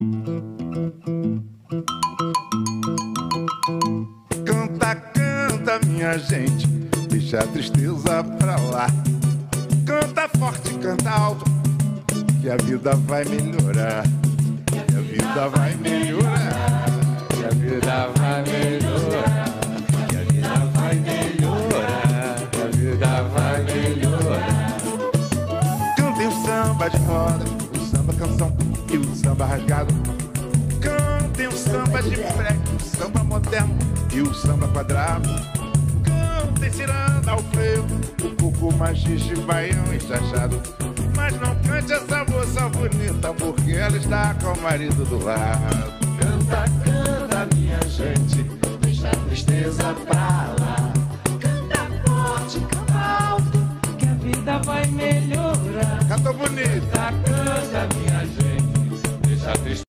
Canta, canta, minha gente, deixa a tristeza pra lá. Canta forte, canta alto, que a vida vai melhorar. Que a vida vai melhorar. Que a vida vai melhorar. Que a vida vai melhorar. Que a vida vai melhorar. Cantem o samba de roda, o samba canção e o samba rasgado. Cantem o samba de freque, o samba moderno e o samba quadrado. Cantem ciranda ao frevo, o coco, machixe, baião e chachado. Mas não cante essa moça bonita, porque ela está com o marido do lado. Canta, canta, minha gente, deixa a tristeza pra lá. Canta forte, canta alto, que a vida vai melhorar. Cantou bonito. Canta, canta, minha gente, deixa a tristeza